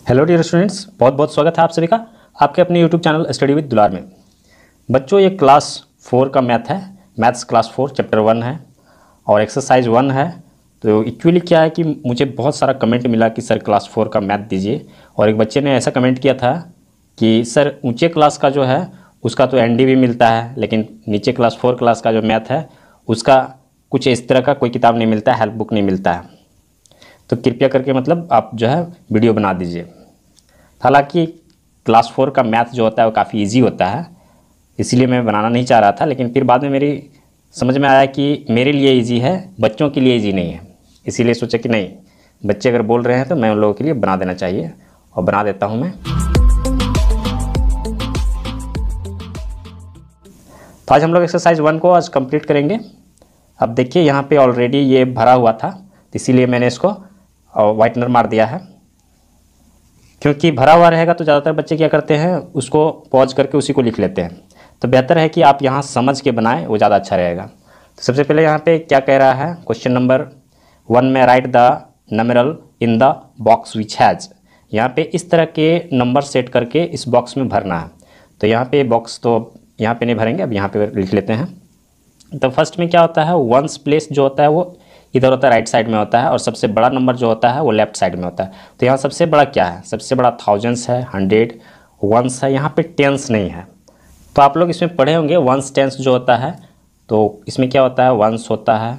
Hello dear students, बहुत बहुत स्वागत है आप सभी का आपके अपने यूट्यूब चैनल स्टडी विद दुलार में। बच्चों, ये क्लास 4 का मैथ है। मैथ्स क्लास 4 चैप्टर 1 है और एक्सरसाइज 1 है। तो एक्चुअली क्या है कि मुझे बहुत सारा कमेंट मिला कि सर क्लास 4 का मैथ दीजिए, और एक बच्चे ने ऐसा कमेंट किया था कि सर ऊँचे क्लास का जो है उसका तो एनडी भी मिलता है, लेकिन नीचे क्लास 4 क्लास का जो मैथ है उसका कुछ इस तरह का कोई किताब नहीं मिलता है, हेल्प बुक नहीं मिलता है। तो कृपया करके मतलब आप जो है वीडियो बना दीजिए। हालांकि क्लास 4 का मैथ जो होता है वो काफ़ी इजी होता है, इसीलिए मैं बनाना नहीं चाह रहा था, लेकिन फिर बाद में मेरी समझ में आया कि मेरे लिए इजी है, बच्चों के लिए इजी नहीं है। इसीलिए सोचा कि नहीं, बच्चे अगर बोल रहे हैं तो मैं उन लोगों के लिए बना देना चाहिए, और बना देता हूँ मैं। तो आज हम लोग एक्सरसाइज 1 को आज कंप्लीट करेंगे। अब देखिए यहाँ पे ऑलरेडी ये भरा हुआ था, इसीलिए मैंने इसको वाइटनर मार दिया है। क्योंकि भरा हुआ रहेगा तो ज़्यादातर बच्चे क्या करते हैं, उसको पॉज करके उसी को लिख लेते हैं। तो बेहतर है कि आप यहाँ समझ के बनाएं, वो ज़्यादा अच्छा रहेगा। तो सबसे पहले यहाँ पे क्या कह रहा है, क्वेश्चन नंबर 1 में write the numeral in the box which has. यहाँ पे इस तरह के नंबर सेट करके इस बॉक्स में भरना है। तो यहाँ पे बॉक्स तो यहाँ पे नहीं भरेंगे, अब यहाँ पे लिख लेते हैं। तो फर्स्ट में क्या होता है, वंस प्लेस जो होता है वो इधर होता है, राइट साइड में होता है, और सबसे बड़ा नंबर जो होता है वो लेफ्ट साइड में होता है। तो यहाँ सबसे बड़ा क्या है, सबसे बड़ा थाउजेंड्स है, 100 वंस है, यहाँ पे टेंस नहीं है। तो आप लोग इसमें पढ़े होंगे वंस टेंस जो होता है, तो इसमें क्या होता है, वंस होता है,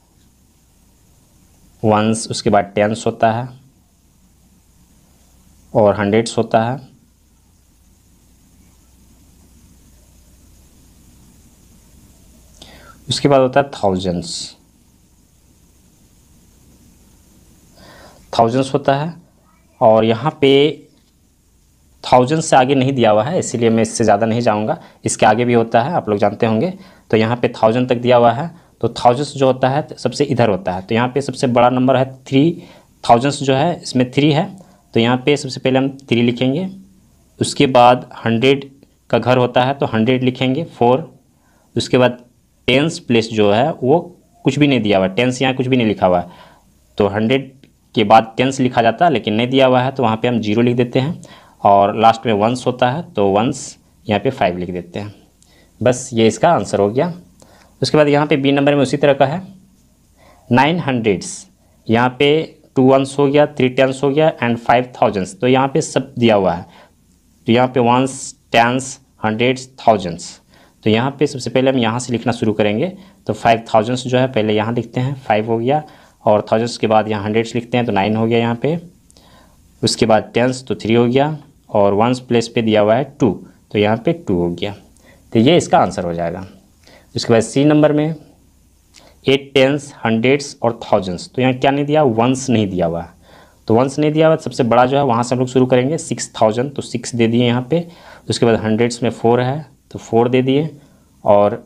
वंस, उसके बाद टेंस होता है, और हंड्रेड्स होता है, उसके बाद होता है थाउजेंड्स होता है। और यहाँ पे थाउजेंड से आगे नहीं दिया हुआ है, इसीलिए मैं इससे ज़्यादा नहीं जाऊँगा। इसके आगे भी होता है, आप लोग जानते होंगे। तो यहाँ पे 1000 तक दिया हुआ है, तो थाउजेंड्स जो होता है सबसे इधर होता है। तो यहाँ पे सबसे बड़ा नंबर है 3, थाउजेंड्स जो है इसमें 3 है, तो यहाँ पे सबसे पहले हम 3 लिखेंगे। उसके बाद 100 का घर होता है तो 100 लिखेंगे, 4। उसके बाद टेंस प्लेस जो है वो कुछ भी नहीं दिया हुआ है, टेंस यहाँ कुछ भी नहीं लिखा हुआ है, तो 100 के बाद टेंस लिखा जाता है, लेकिन नहीं दिया हुआ है तो वहाँ पे हम 0 लिख देते हैं। और लास्ट में वंस होता है तो वंस यहाँ पे 5 लिख देते हैं। बस ये इसका आंसर हो गया। उसके बाद यहाँ पे बी नंबर में उसी तरह का है 900, यहाँ पे 2 वंस हो गया, 3 टेंस हो गया, एंड 5 थाउजेंड्स। तो यहाँ पे सब दिया हुआ है, तो यहाँ पे वंस, टेंस, हंड्रेड्स, थाउजेंड्स। तो यहाँ पे सबसे पहले हम यहाँ से लिखना शुरू करेंगे। तो 5 थाउजेंड्स जो है पहले यहाँ लिखते हैं, 5 हो गया, और थाउजेंड्स के बाद यहाँ हंड्रेड्स लिखते हैं तो 9 हो गया यहाँ पे। उसके बाद टेंस तो 3 हो गया, और वंस प्लेस पे दिया हुआ है 2, तो यहाँ पे 2 हो गया। तो ये इसका आंसर हो जाएगा। उसके बाद सी नंबर में 8 टेंस, हंड्रेड्स और थाउजेंड्स। तो यहाँ क्या नहीं दिया, वंस नहीं दिया हुआ है, तो वंस नहीं दिया हुआ, सबसे बड़ा जो है वहाँ से हम लोग शुरू करेंगे, 6000, तो 6 दे दिए यहाँ पे। उसके बाद हंड्रेड्स में 4 है तो 4 दे दिए, और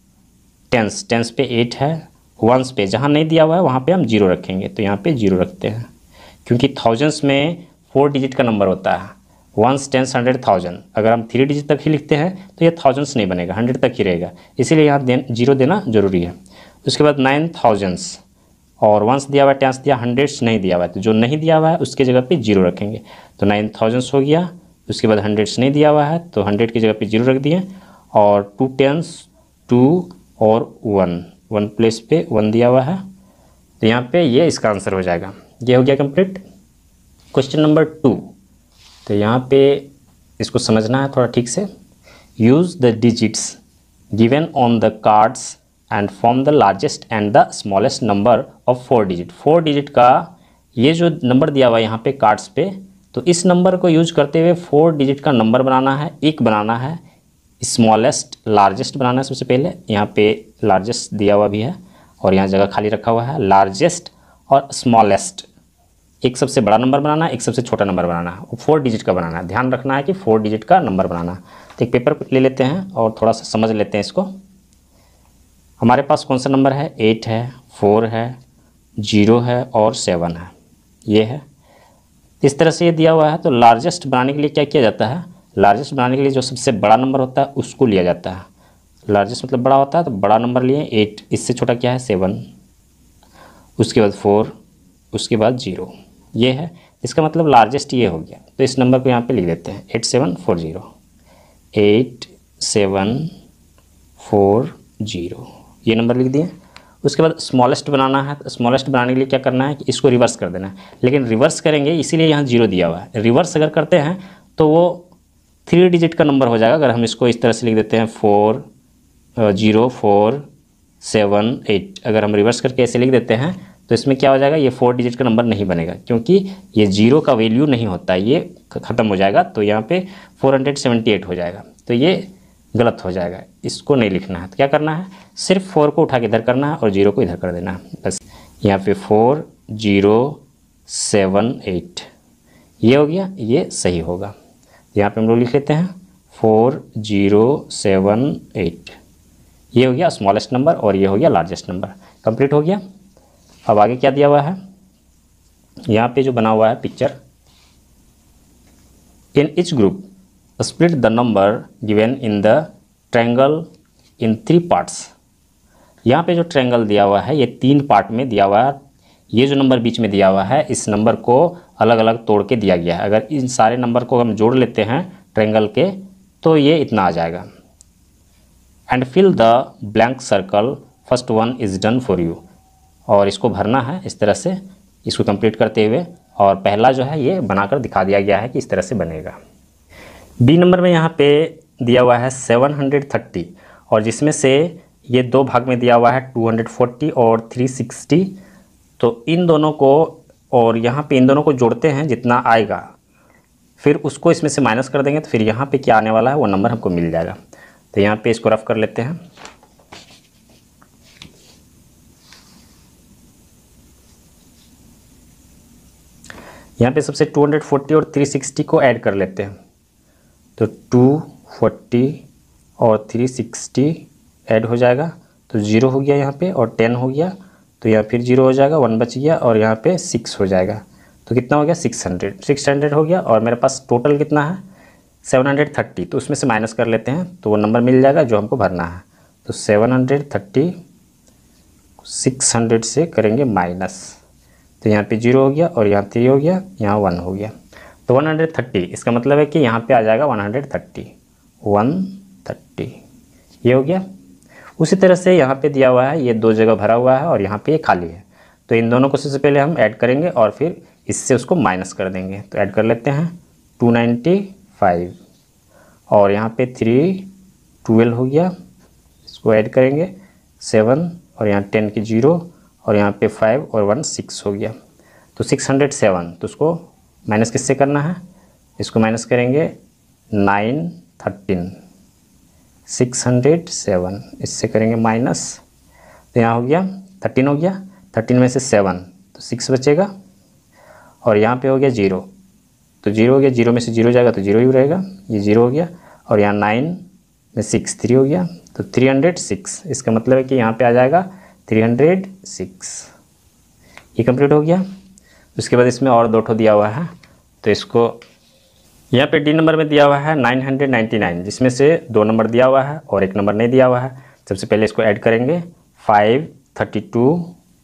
टेंस पे 8 है, वंस पे जहाँ नहीं दिया हुआ है वहाँ पे हम 0 रखेंगे, तो यहाँ पे 0 रखते हैं, क्योंकि थाउजेंड्स में 4 डिजिट का नंबर होता है। वंस, टेंस, 100, 1000, अगर हम 3 डिजिट तक ही लिखते हैं तो ये थाउजेंड्स नहीं बनेगा, 100 तक ही रहेगा, इसीलिए यहाँ 0 देना ज़रूरी है। उसके बाद 9000, और वंस दिया हुआ है, टेंस दिया, हंड्रेड्स नहीं दिया हुआ है, तो जो नहीं दिया हुआ है उसके जगह पे 0 रखेंगे, तो 9000 हो गया। उसके बाद हंड्रेड्स नहीं दिया हुआ है तो 100 की जगह पे 0 रख दिए, और 2 टेंस, 2 और 1 प्लेस पे 1 दिया हुआ है, तो यहाँ पे ये इसका आंसर हो जाएगा। ये हो गया कंप्लीट। क्वेश्चन नंबर 2, तो यहाँ पे इसको समझना है थोड़ा ठीक से। Use the digits given on the cards and form the largest and the smallest number of 4 digit. 4 digit का ये जो नंबर दिया हुआ है यहाँ पे कार्ड्स पे, तो इस नंबर को यूज करते हुए 4 डिजिट का नंबर बनाना है, एक बनाना है, स्मॉलेस्ट लार्जेस्ट बनाना है। सबसे पहले यहाँ पे लार्जेस्ट दिया हुआ भी है, और यहाँ जगह खाली रखा हुआ है, लार्जेस्ट और स्मॉलेस्ट, एक सबसे बड़ा नंबर बनाना है, एक सबसे छोटा नंबर बनाना है, 4 डिजिट का बनाना है। ध्यान रखना है कि 4 डिजिट का नंबर बनाना है। तो एक पेपर ले लेते हैं और थोड़ा सा समझ लेते हैं इसको। हमारे पास कौन सा नंबर है, 8 है, 4 है, 0 है और 7 है, ये है। इस तरह से ये दिया हुआ है, तो लार्जेस्ट बनाने के लिए क्या किया जाता है, लार्जेस्ट बनाने के लिए जो सबसे बड़ा नंबर होता है उसको लिया जाता है। लार्जेस्ट मतलब बड़ा होता है, तो बड़ा नंबर लिए 8, इससे छोटा क्या है 7, उसके बाद 4, उसके बाद 0, ये है। इसका मतलब लार्जेस्ट ये हो गया। तो इस नंबर को यहाँ पे लिख देते हैं 8740, 8740 ये नंबर लिख दिए। उसके बाद स्मॉलेस्ट बनाना है, तो स्मॉलेस्ट बनाने के लिए क्या करना है कि इसको रिवर्स कर देना है, लेकिन रिवर्स करेंगे इसीलिए यहाँ 0 दिया हुआ है। रिवर्स अगर करते हैं तो वो 3 डिजिट का नंबर हो जाएगा। अगर हम इसको इस तरह से लिख देते हैं 40478, अगर हम रिवर्स करके ऐसे लिख देते हैं तो इसमें क्या हो जाएगा, ये 4 डिजिट का नंबर नहीं बनेगा, क्योंकि ये 0 का वैल्यू नहीं होता, ये ख़त्म हो जाएगा। तो यहाँ पे 478 हो जाएगा, तो ये गलत हो जाएगा, इसको नहीं लिखना है। तो क्या करना है, सिर्फ 4 को उठा के इधर करना है और 0 को इधर कर देना है, बस। यहाँ पे 4078 ये हो गया, ये सही होगा। यहाँ पे हम लोग लिख लेते हैं 4078, ये हो गया स्मॉलेस्ट नंबर और ये हो गया लार्जेस्ट नंबर। कंप्लीट हो गया। अब आगे क्या दिया हुआ है, यहाँ पे जो बना हुआ है picture, in each group split the number given in the triangle in 3 parts. यहाँ पे जो ट्रायंगल दिया हुआ है ये 3 पार्ट में दिया हुआ है। ये जो नंबर बीच में दिया हुआ है इस नंबर को अलग अलग तोड़ के दिया गया है। अगर इन सारे नंबर को हम जोड़ लेते हैं ट्रायंगल के तो ये इतना आ जाएगा। And fill the blank circle, first one is done for you. और इसको भरना है इस तरह से, इसको कंप्लीट करते हुए। और पहला जो है ये बनाकर दिखा दिया गया है कि इस तरह से बनेगा। बी नंबर में यहाँ पे दिया हुआ है 730, और जिसमें से ये 2 भाग में दिया हुआ है 240 और 360। तो इन दोनों को और यहाँ पे इन दोनों को जोड़ते हैं, जितना आएगा फिर उसको इसमें से माइनस कर देंगे, तो फिर यहाँ पे क्या आने वाला है वो नंबर हमको मिल जाएगा। तो यहाँ पे इसको रफ कर लेते हैं। यहाँ पे सबसे 240 और 360 को ऐड कर लेते हैं। तो 240 और 360 ऐड हो जाएगा, तो 0 हो गया यहाँ पे, और 10 हो गया, तो यहाँ फिर 0 हो जाएगा, 1 बच गया, और यहाँ पे 6 हो जाएगा। तो कितना हो गया, 600 हो गया। और मेरे पास टोटल कितना है 730, तो उसमें से माइनस कर लेते हैं तो वो नंबर मिल जाएगा जो हमको भरना है। तो 730 600 से करेंगे माइनस, तो यहाँ पे 0 हो गया, और यहाँ 3 हो गया, यहाँ 1 हो गया। तो 130, इसका मतलब है कि यहाँ पे आ जाएगा 130 ये हो गया। उसी तरह से यहाँ पे दिया हुआ है, ये 2 जगह भरा हुआ है और यहाँ पे ये खाली है। तो इन दोनों को सबसे पहले हम ऐड करेंगे और फिर इससे उसको माइनस कर देंगे। तो ऐड कर लेते हैं 295, और यहाँ पे 312 हो गया, इसको ऐड करेंगे 7, और यहाँ 10 की 0, और यहाँ पे 5 और 1 6 हो गया। तो 607, तो उसको माइनस किससे करना है, इसको माइनस करेंगे 913, 607 इससे करेंगे माइनस। तो यहाँ हो गया 13 हो गया, 13 में से 7 तो 6 बचेगा, और यहाँ पे हो गया 0, तो 0 हो गया, 0 में से 0 जाएगा तो 0 ही रहेगा, ये 0 हो गया, और यहाँ 9 में 6 3 हो गया, तो 306। इसका मतलब है कि यहाँ पे आ जाएगा 306। ये कंप्लीट हो गया। उसके बाद इसमें और 2 ठो दिया हुआ है, तो इसको यहाँ पे डी नंबर में दिया हुआ है 999, जिसमें से 2 नंबर दिया हुआ है और 1 नंबर नहीं दिया हुआ है। सबसे पहले इसको ऐड करेंगे 532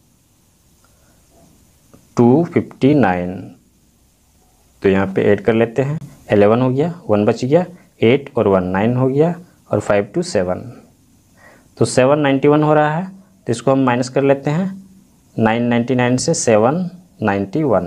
259, तो यहाँ पे ऐड कर लेते हैं 11 हो गया, 1 बच गया, 8 और 1 9 हो गया, और 5 2 7, तो 791 हो रहा है। तो इसको हम माइनस कर लेते हैं 999 से 791,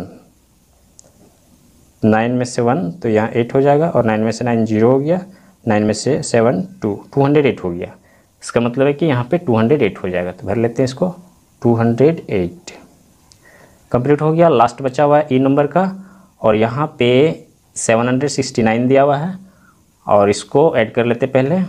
9 में से 1 तो यहाँ 8 हो जाएगा, और 9 में से 9 0 हो गया, 9 में से 7 208 हो गया। इसका मतलब है कि यहाँ पे 208 हो जाएगा। तो भर लेते हैं इसको 208। कंप्लीट हो गया। लास्ट बचा हुआ है ई नंबर का, और यहाँ पे 769 दिया हुआ है, और इसको ऐड कर लेते पहले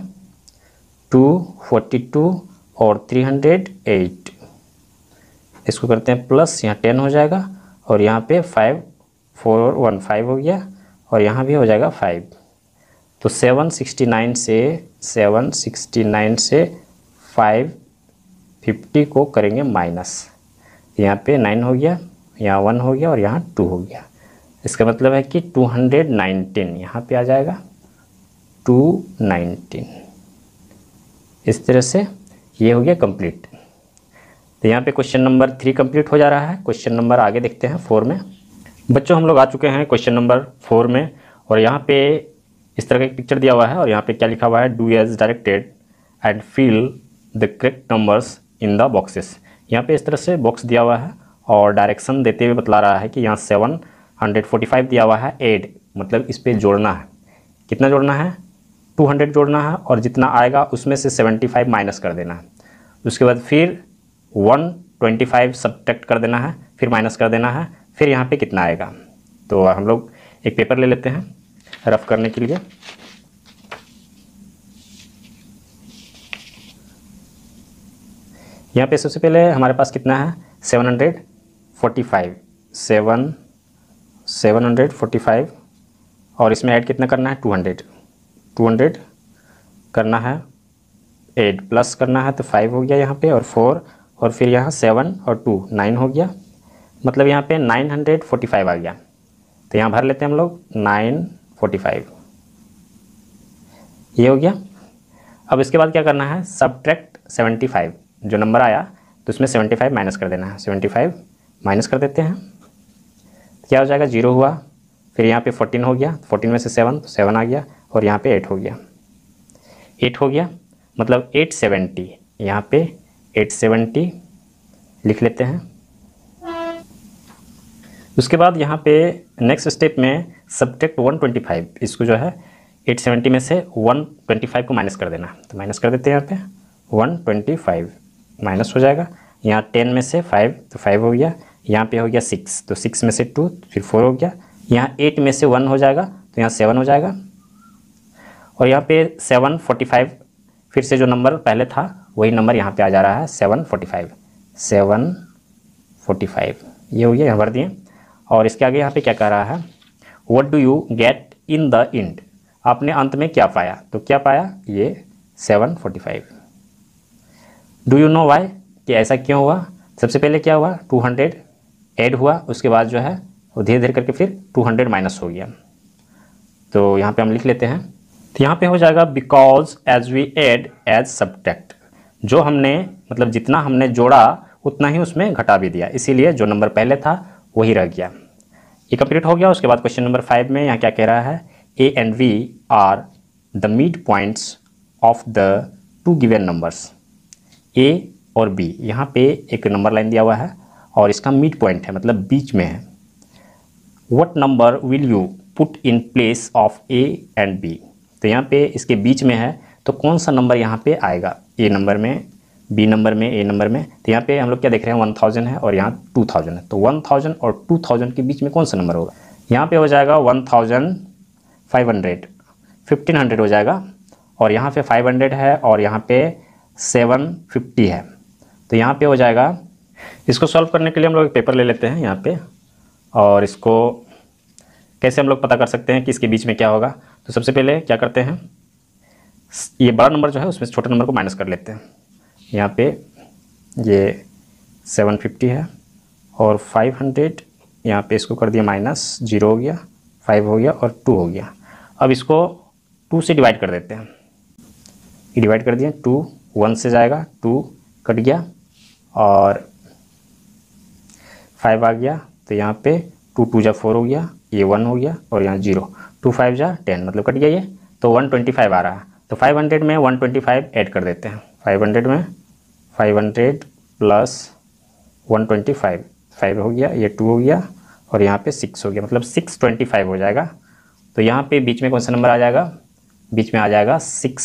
242 और 308, इसको करते हैं प्लस, यहाँ 10 हो जाएगा, और यहाँ पे 5415 हो गया, और यहाँ भी हो जाएगा 5। तो 769 से 550 को करेंगे माइनस, यहाँ पे 9 हो गया, यहाँ 1 हो गया, और यहाँ 2 हो गया। इसका मतलब है कि 219 यहाँ पे आ जाएगा 219। इस तरह से ये हो गया कंप्लीट। तो यहाँ पे क्वेश्चन नंबर 3 कंप्लीट हो जा रहा है। क्वेश्चन नंबर आगे देखते हैं 4 में। बच्चों हम लोग आ चुके हैं क्वेश्चन नंबर 4 में, और यहाँ पे इस तरह का एक पिक्चर दिया हुआ है और यहाँ पे क्या लिखा हुआ है, do as directed and fill the correct numbers in the boxes. यहाँ पे इस तरह से बॉक्स दिया हुआ है और डायरेक्शन देते हुए बतला रहा है कि यहाँ 745 दिया हुआ है, ऐड मतलब इस पर जोड़ना है। कितना जोड़ना है, 200 जोड़ना है, और जितना आएगा उसमें से 75 माइनस कर देना है। उसके बाद फिर 125 सब्ट्रैक्ट कर देना है, फिर माइनस कर देना है, फिर यहाँ पे कितना आएगा। तो हम लोग एक पेपर ले लेते हैं रफ करने के लिए। यहाँ पे सबसे पहले हमारे पास कितना है, 745 और इसमें ऐड कितना करना है, 200 करना है, ऐड प्लस करना है, तो 5 हो गया यहाँ पे, और 4, और फिर यहाँ 7 और 2 9 हो गया, मतलब यहाँ पे 945 आ गया। तो यहाँ भर लेते हैं हम लोग 945, ये हो गया। अब इसके बाद क्या करना है, सब्ट्रैक्ट 75, जो नंबर आया तो उसमें 75 माइनस कर देना है। 75 माइनस कर देते हैं, क्या हो जाएगा, 0 हुआ। फिर यहाँ पे 14 हो गया, 14 में से 7 तो 7 आ गया, और यहाँ पे 8 हो गया, 8 हो गया, मतलब 870। यहाँ पे 870 लिख लेते हैं। उसके बाद यहाँ पे नेक्स्ट स्टेप में सब्ट्रैक्ट 125, इसको जो है 870 में से 125 को माइनस कर देना। तो माइनस कर देते हैं, यहाँ पे 125 माइनस हो जाएगा। यहाँ 10 में से 5 तो 5 हो गया, यहाँ पे हो गया 6 तो 6 में से 2 फिर 4 हो गया, यहाँ 8 में से 1 हो जाएगा तो यहाँ 7 हो जाएगा, और यहाँ पे 745 फिर से जो नंबर पहले था वही नंबर यहाँ पे आ जा रहा है, 745 ये हो गया, यहाँ भर दिए। और इसके आगे यहाँ पे क्या कह रहा है, what do you get in the end, आपने अंत में क्या पाया, तो क्या पाया, ये 745। डू यू नो वाई, कि ऐसा क्यों हुआ। सबसे पहले क्या हुआ, 200 ऐड हुआ, उसके बाद जो है वो धीरे धीरे करके फिर 200 माइनस हो गया। तो यहाँ पे हम लिख लेते हैं, तो यहाँ पे हो जाएगा because as we add as subtract, जो हमने मतलब जितना हमने जोड़ा उतना ही उसमें घटा भी दिया, इसीलिए जो नंबर पहले था वही रह गया। ये कंप्लीट हो गया। उसके बाद क्वेश्चन नंबर 5 में यहाँ क्या कह रहा है, A and B are the midpoints of the two given numbers. A और बी, यहाँ पे एक नंबर लाइन दिया हुआ है और इसका मिड पॉइंट है, मतलब बीच में है। What number will you put in place of A and B, तो यहाँ पे इसके बीच में है, तो कौन सा नंबर यहाँ पे आएगा, ए नंबर में, बी नंबर में, ए नंबर में। तो यहाँ पे हम लोग क्या देख रहे हैं, 1000 है और यहाँ 2000 है, तो 1000 और 2000 के बीच में कौन सा नंबर होगा। यहाँ पे हो जाएगा 1500, 1500 हो जाएगा, और यहाँ पे 500 है और यहाँ पे 750 है, तो यहाँ पे हो जाएगा। इसको सॉल्व करने के लिए हम लोग एक पेपर ले लेते हैं यहाँ पे, और इसको कैसे हम लोग पता कर सकते हैं कि इसके बीच में क्या होगा। तो सबसे पहले क्या करते हैं, ये बड़ा नंबर जो है उसमें से छोटे नंबर को माइनस कर लेते हैं। यहाँ पे ये 750 है और 500, यहाँ पे इसको कर दिया माइनस, 0 हो गया, 5 हो गया और 2 हो गया। अब इसको 2 से डिवाइड कर देते हैं, ये डिवाइड कर दिया, 2 1 से जाएगा, 2 कट गया और 5 आ गया, तो यहाँ पे 2 2 जा 4 हो गया, ये 1 हो गया और यहाँ 0, 2 5 जा 10 मतलब कट गया ये, तो 125 आ रहा है। तो 500 में 125 ऐड कर देते हैं, 500 में 500 प्लस 125, 5 हो गया, ये 2 हो गया और यहाँ पे 6 हो गया, मतलब 625 हो जाएगा। तो यहाँ पे बीच में कौन सा नंबर आ जाएगा, बीच में आ जाएगा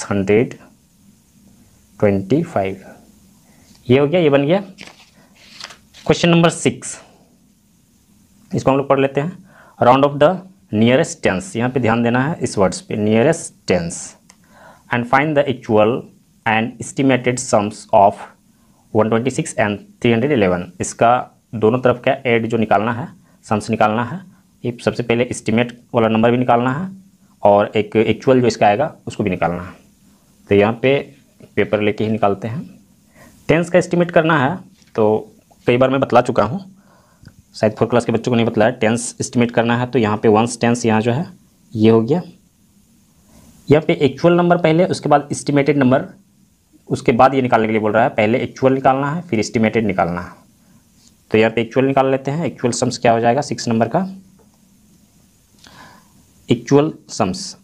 625, ये हो गया, ये बन गया। क्वेश्चन नंबर 6, इसको हम लोग पढ़ लेते हैं। Round off the nearest tens, यहाँ पे ध्यान देना है इस वर्ड्स पे, nearest tens, and find the actual and estimated sums of 126 and 311। इसका दोनों तरफ का ऐड जो निकालना है, सम्स निकालना है। ये सबसे पहले एस्टिमेट वाला नंबर भी निकालना है और एक एक्चुअल जो इसका आएगा उसको भी निकालना है। तो यहाँ पे पेपर लेके ही निकालते हैं। टेंस का एस्टिमेट करना है तो कई बार मैं बतला चुका हूँ, शायद 4 क्लास के बच्चों को नहीं बतलाया। टेंस एस्टिमेट करना है तो यहाँ पे वंस टेंस यहाँ जो है ये हो गया, यहाँ पे एक्चुअल नंबर पहले, उसके बाद एस्टिमेटेड नंबर, उसके बाद ये निकालने के लिए बोल रहा है, पहले एक्चुअल निकालना है फिर एस्टिमेटेड निकालना है। तो यहाँ पे एक्चुअल निकाल लेते हैं। एक्चुअल सम्स क्या हो जाएगा 6 नंबर का, इक्वल सम्स।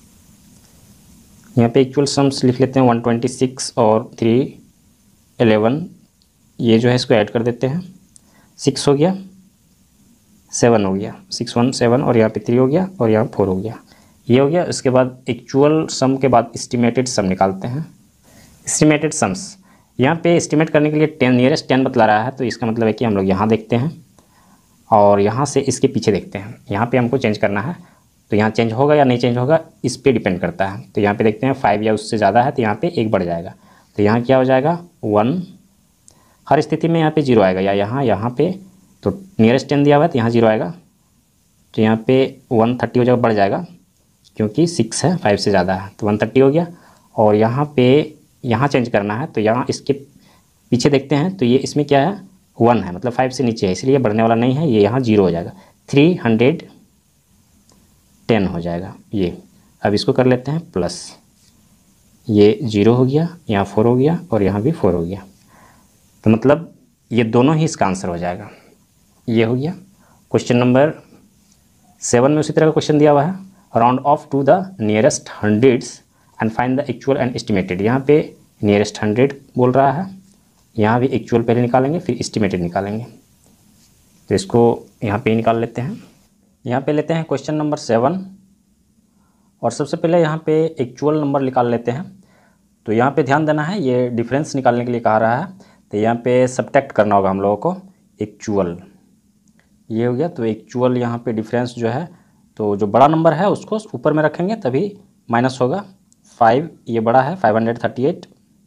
यहाँ पे इक्वल सम्स लिख लेते हैं 126 और 311, ये जो है इसको ऐड कर देते हैं। 6 हो गया, 7 हो गया, 6 1 7 और यहाँ पे 3 हो गया और यहाँ 4 हो गया, ये हो गया। उसके बाद एक्चुअल सम के बाद एस्टिमेटेड सम निकालते हैं। एस्टिमेटेड सम्स, यहाँ पे एस्टिमेट करने के लिए 10 नियरेस्ट 10 बतला रहा है, तो इसका मतलब है कि हम लोग यहाँ देखते हैं और यहाँ से इसके पीछे देखते हैं। यहाँ पे हमको चेंज करना है, तो यहाँ चेंज होगा या नहीं चेंज होगा इस पे डिपेंड करता है। तो यहाँ पे देखते हैं 5 या उससे ज़्यादा है तो यहाँ पे 1 बढ़ जाएगा, तो यहाँ क्या हो जाएगा 1। हर स्थिति में यहाँ पे 0 आएगा, या यहाँ पे तो नियरेस्ट 10 दिया हुआ है तो यहाँ 0 आएगा, तो यहाँ पे 130 हो जाएगा, बढ़ जाएगा क्योंकि 6 है, 5 से ज़्यादा है, तो 130 हो गया। और यहाँ पे यहाँ चेंज करना है, तो यहाँ इसके पीछे देखते हैं तो ये इसमें क्या है 1 है, मतलब 5 से नीचे है, इसलिए बढ़ने वाला नहीं है, ये यहाँ 0 हो जाएगा, 310 हो जाएगा ये। अब इसको कर लेते हैं प्लस, ये 0 हो गया, यहाँ 4 हो गया और यहाँ भी 4 हो गया, तो मतलब ये दोनों ही इसका आंसर हो जाएगा। ये हो गया। क्वेश्चन नंबर 7 में उसी तरह का क्वेश्चन दिया हुआ है, round off to the nearest hundreds and find the actual and estimated. यहाँ पे नियरेस्ट 100 बोल रहा है, यहाँ भी एक्चुअल पहले निकालेंगे फिर एस्टिमेटेड निकालेंगे, तो इसको यहाँ पे निकाल लेते हैं। यहाँ पे लेते हैं क्वेश्चन नंबर 7 और सबसे पहले यहाँ पे एक्चुअल नंबर निकाल लेते हैं। तो यहाँ पे ध्यान देना है, ये डिफरेंस निकालने के लिए कहा रहा है, तो यहाँ पे सब्ट्रैक्ट करना होगा हम लोगों को एक्चुअल, ये हो गया। तो एक्चुअल यहाँ पे डिफरेंस जो है, तो जो बड़ा नंबर है उसको ऊपर में रखेंगे तभी माइनस होगा। 5 ये बड़ा है 538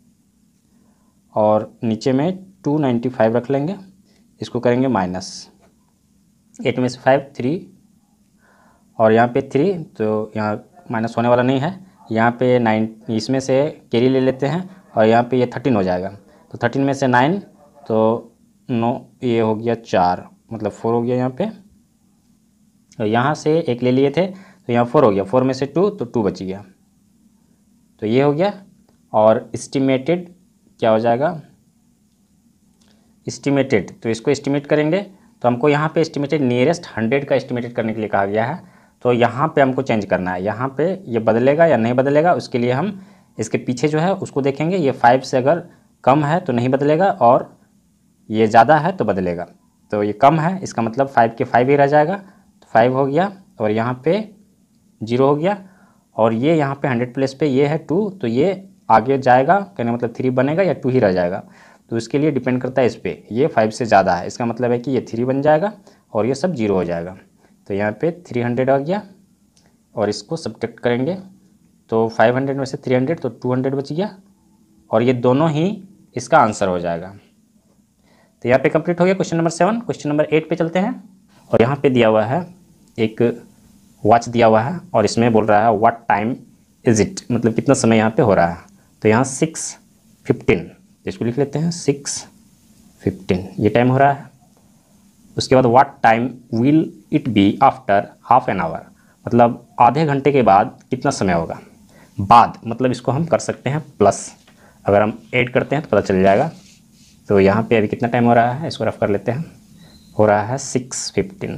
और नीचे में 295 रख लेंगे, इसको करेंगे माइनस। 8 में से 5 3 और यहाँ पे 3, तो यहाँ माइनस होने वाला नहीं है। यहाँ पे 9, इसमें से कैरी ले लेते हैं और यहाँ पे ये 13 हो जाएगा, तो 13 में से 9 तो 9, ये हो गया 4, मतलब 4 हो गया यहाँ पे। तो यहाँ से एक ले लिए थे तो यहाँ 4 हो गया, 4 में से 2 तो 2 बच गया, तो ये हो गया। और एस्टिमेटेड क्या हो जाएगा, एस्टिमेटेड, तो इसको एस्टिमेट करेंगे तो हमको यहाँ पे एस्टिमेटेड नियरेस्ट 100 का एस्टिमेटेड करने के लिए कहा गया है, तो यहाँ पे हमको चेंज करना है। यहाँ पे ये बदलेगा या नहीं बदलेगा उसके लिए हम इसके पीछे जो है उसको देखेंगे। ये 5 से अगर कम है तो नहीं बदलेगा और ये ज़्यादा है तो बदलेगा। तो ये कम है, इसका मतलब 5 के 5 ही रह जाएगा, तो 5 हो गया और यहाँ पे 0 हो गया। और ये यहाँ पे 100 प्लेस पे ये है 2, तो ये आगे जाएगा, कहने मतलब 3 बनेगा या 2 ही रह जाएगा, तो इसके लिए डिपेंड करता है इस पर। ये 5 से ज़्यादा है, इसका मतलब है कि ये 3 बन जाएगा और ये सब 0 हो जाएगा। तो यहाँ पे 300 आ गया और इसको सब्ट्रैक्ट करेंगे तो 500 में से 300 तो 200 बच गया और ये दोनों ही इसका आंसर हो जाएगा। तो यहाँ पे कंप्लीट हो गया क्वेश्चन नंबर 7। क्वेश्चन नंबर 8 पे चलते हैं और यहाँ पे दिया हुआ है एक वॉच दिया हुआ है और इसमें बोल रहा है व्हाट टाइम इज़ इट, मतलब कितना समय यहाँ पे हो रहा है। तो यहाँ 6:15, इसको लिख लेते हैं 6:15 ये टाइम हो रहा है। उसके बाद what time will it be after half an hour, मतलब आधे घंटे के बाद कितना समय होगा। बाद मतलब इसको हम कर सकते हैं प्लस, अगर हम ऐड करते हैं तो पता चल जाएगा। तो यहाँ पे अभी कितना टाइम हो रहा है इसको रफ कर लेते हैं, हो रहा है 6:15,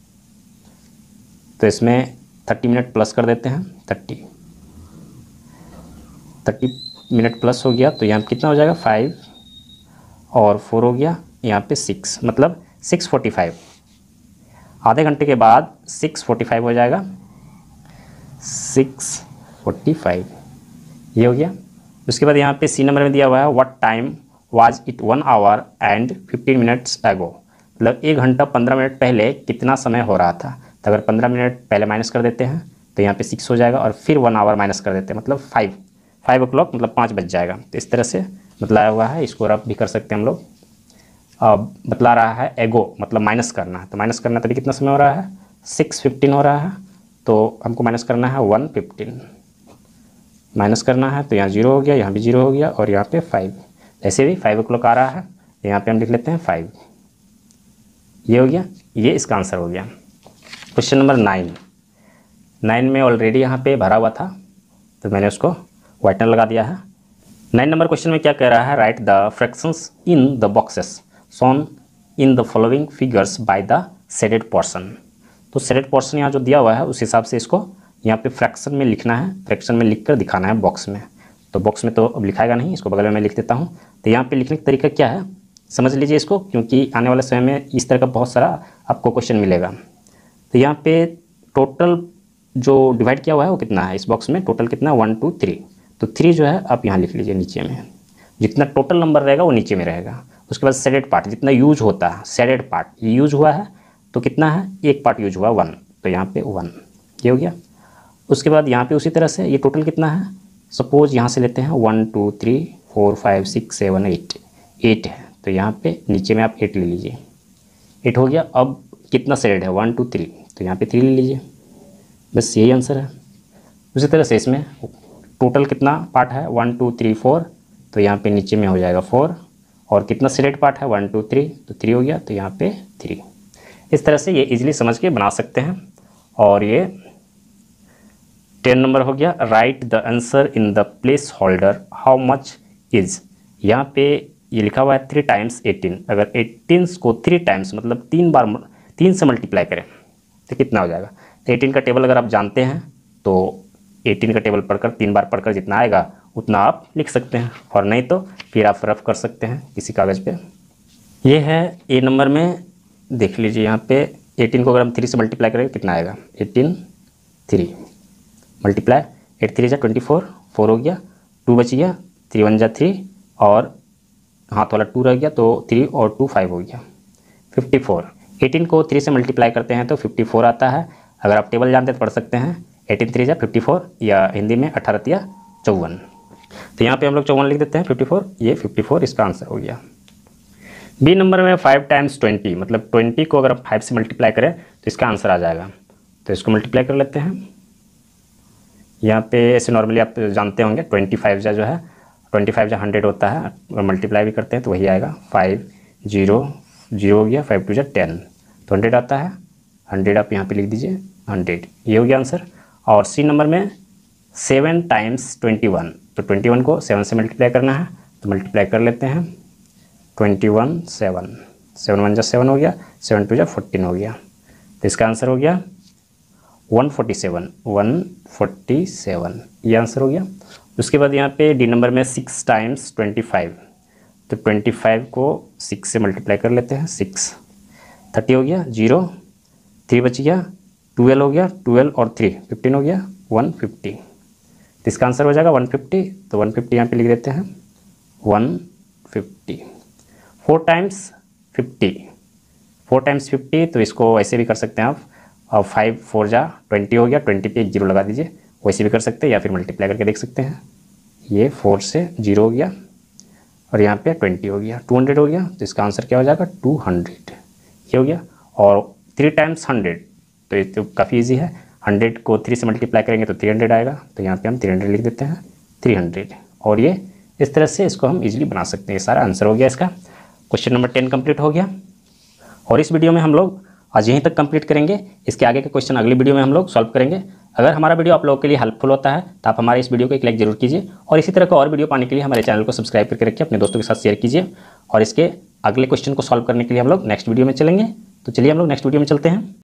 तो इसमें 30 मिनट प्लस कर देते हैं, 30 मिनट प्लस हो गया तो यहाँ पे कितना हो जाएगा 5 और 4 हो गया, यहाँ पे 6, मतलब 6:45। आधे घंटे के बाद 6:45 हो जाएगा, 6:45 ये हो गया। उसके बाद यहाँ पे सी नंबर में दिया हुआ है what time was it 1 hour and 15 minutes ago, मतलब 1 घंटा 15 मिनट पहले कितना समय हो रहा था। तो अगर 15 मिनट पहले माइनस कर देते हैं तो यहाँ पे 6 हो जाएगा और फिर 1 hour माइनस कर देते हैं, मतलब 5 o'clock, मतलब 5 बज जाएगा। तो इस तरह से बतलाया हुआ है, इसको रफ भी कर सकते हैं हम लोग। बतला रहा है एगो, मतलब माइनस करना है, तो माइनस करना तभी कितना समय हो रहा है 6:15 हो रहा है, तो हमको माइनस करना है 1:15 माइनस करना है, तो यहाँ 0 हो गया, यहाँ भी 0 हो गया और यहाँ पे 5, ऐसे भी 5 o'clock आ रहा है, यहाँ पे हम लिख लेते हैं 5, ये हो गया, ये इसका आंसर हो गया। क्वेश्चन नंबर 9 में ऑलरेडी यहाँ पे भरा हुआ था तो मैंने उसको व्हाइटनर लगा दिया है। 9 नंबर क्वेश्चन में क्या कह रहा है, write the fractions in the boxes shown in the following figures by the shaded portion. तो शेडेड पोर्शन यहाँ जो दिया हुआ है उस हिसाब से इसको यहाँ पे फ्रैक्शन में लिखना है, फ्रैक्शन में लिख कर दिखाना है बॉक्स में। तो बॉक्स में तो अब लिखाएगा नहीं, इसको बगल में मैं लिख देता हूँ। तो यहाँ पे लिखने का तरीका क्या है समझ लीजिए इसको, क्योंकि आने वाले समय में इस तरह का बहुत सारा आपको क्वेश्चन मिलेगा। तो यहाँ पे टोटल जो डिवाइड किया हुआ है वो कितना है, इस बॉक्स में टोटल कितना 1 2 3। तो 3 जो है आप यहाँ लिख लीजिए नीचे में, जितना टोटल नंबर रहेगा वो नीचे में रहेगा। उसके बाद शेडेड पार्ट जितना यूज होता है, शेडेड पार्ट ये यूज हुआ है तो कितना है, एक पार्ट यूज हुआ 1, तो यहाँ पे 1 ये हो गया। उसके बाद यहाँ पे उसी तरह से ये टोटल कितना है, सपोज यहाँ से लेते हैं 1 2 3 4 5 6 7 8, 8 है तो यहाँ पे नीचे में आप 8 ले लीजिए, 8 हो गया। अब कितना शेडेड है 1 2 3, तो यहाँ पे 3 ले लीजिए, बस यही आंसर है। उसी तरह से इसमें टोटल कितना पार्ट है 1 2 3 4, तो यहाँ पे नीचे में हो जाएगा 4, और कितना शेडेड पार्ट है 1 2 3, तो 3 हो गया, तो यहाँ पे 3। इस तरह से ये इजीली समझ के बना सकते हैं। और ये 10 नंबर हो गया, write the answer in the place holder how much is. यहाँ पे ये लिखा हुआ है 3 टाइम्स 18, अगर 18 को 3 टाइम्स मतलब 3 बार 3 से मल्टीप्लाई करें तो कितना हो जाएगा। तो 18 का टेबल अगर आप जानते हैं तो 18 का टेबल पढ़कर 3 बार पढ़कर जितना आएगा उतना आप लिख सकते हैं, और नहीं तो फिर आप रफ कर सकते हैं किसी कागज़ पे। ये है ए नंबर में, देख लीजिए यहाँ पे 18 को अगर हम 3 से मल्टीप्लाई करेंगे कितना आएगा, 18 3 मल्टीप्लाई 8 3 जा 24, 4 हो गया, 2 बच गया, 3 1 जा 3 और हाथ वाला 2 रह गया, तो 3 और 2 5 हो गया, 54। 18 को 3 से मल्टीप्लाई करते हैं तो 54 आता है। अगर आप टेबल जानते हैं तो पढ़ सकते हैं 18 3 जा 54, या हिंदी में 18 3 54। तो यहाँ पे हम लोग 54 लिख देते हैं, 54 ये 54 इसका आंसर हो गया। बी नंबर में 5 टाइम्स 20, मतलब 20 को अगर आप 5 से मल्टीप्लाई करें तो इसका आंसर आ जाएगा। तो इसको मल्टीप्लाई कर लेते हैं। यहाँ पे ऐसे नॉर्मली आप जानते होंगे 25 जा जो है 25 जा 100 होता है, अगर मल्टीप्लाई भी करते हैं तो वही आएगा, 5 0 0 हो गया, 5 2 जा 10, तो 100 आता है। 100 आप यहाँ पे लिख दीजिए, 100 ये हो गया आंसर। और सी नंबर में 7 टाइम्स 21, तो 21 को 7 से मल्टीप्लाई करना है, तो मल्टीप्लाई कर लेते हैं। 21 7 7 1 जा 7 हो गया, 7 2 जा 14 हो गया, तो इसका आंसर हो गया 147 147 ये आंसर हो गया। उसके बाद यहाँ पे डी नंबर में 6 टाइम्स 25, तो 25 को 6 से मल्टीप्लाई कर लेते हैं, 6 30 हो गया, 0 3 बच गया, 12 हो गया, 12 और 3 15 हो गया, 150, तो इसका आंसर हो जाएगा 150। तो 150 यहाँ पे लिख देते हैं 150। 4 टाइम्स 50, 4 टाइम्स 50, तो इसको ऐसे भी कर सकते हैं आप, और 5 4 जा 20 हो गया, 20 पे एक 0 लगा दीजिए, वैसे भी कर सकते हैं या फिर मल्टीप्लाई करके देख सकते हैं। ये 4 से 0 हो गया और यहाँ पे 20 हो गया, 200 हो गया, तो इसका आंसर क्या हो जाएगा 200 ये हो गया। और 3 टाइम्स 100, तो ये तो काफ़ी ईजी है, 100 को 3 से मल्टीप्लाई करेंगे तो 300 आएगा, तो यहाँ पे हम 300 लिख देते हैं, 300। और ये इस तरह से इसको हम इजीली बना सकते हैं। ये सारा आंसर हो गया इसका। क्वेश्चन नंबर 10 कंप्लीट हो गया, और इस वीडियो में हम लोग आज यहीं तक कंप्लीट करेंगे। इसके आगे के क्वेश्चन अगली वीडियो में हम लोग सॉल्व करेंगे। अगर हमारा वीडियो आप लोगों के लिए हेल्पफुल होता है तो आप हमारे इस वीडियो को एक लाइक जरूर कीजिए, और इसी तरह का और वीडियो पाने के लिए हमारे चैनल को सब्सक्राइब करके रखिए, अपने दोस्तों के साथ शेयर कीजिए। और इसके अगले क्वेश्चन को सॉल्व करने के लिए हम लोग नेक्स्ट वीडियो में चलेंगे। तो चलिए हम लोग नेक्स्ट वीडियो में चलते हैं।